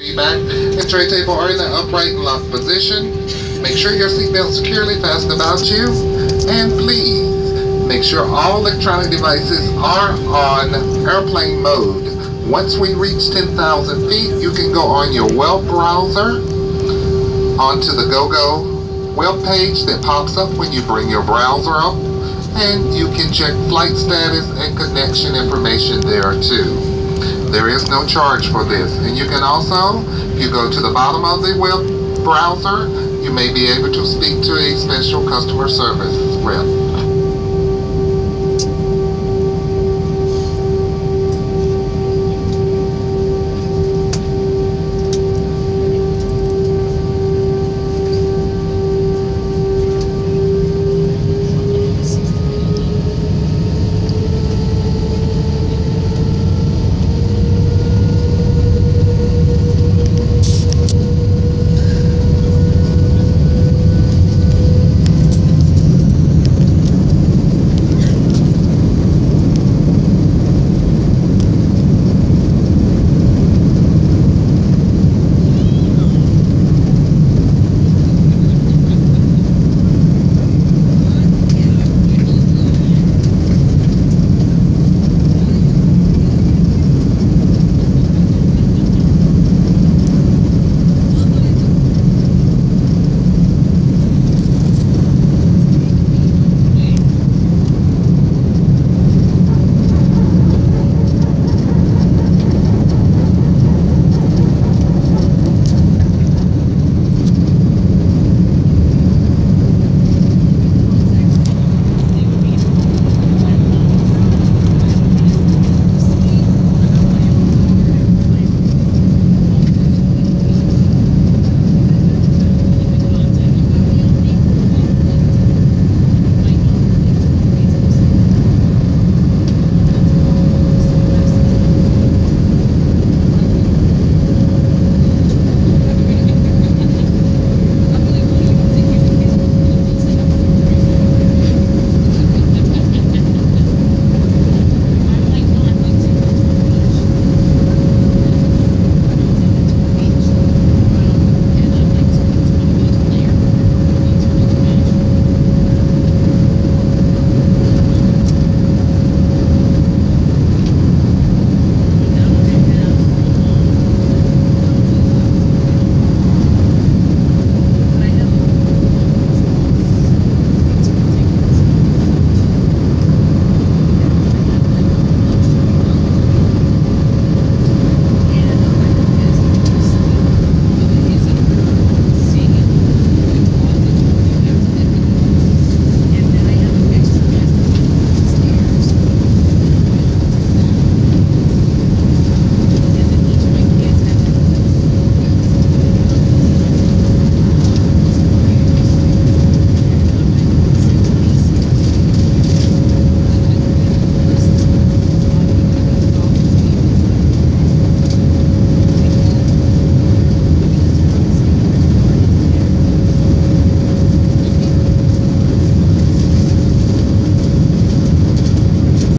Back and tray table are in the upright and locked position. Make sure your seatbelt is securely fastened about you. And please, make sure all electronic devices are on airplane mode. Once we reach 10,000 feet, you can go on your web browser onto the GoGo web page that pops up when you bring your browser up. And you can check flight status and connection information there too. There is no charge for this. And you can also, if you go to the bottom of the web browser, you may be able to speak to a special customer service rep.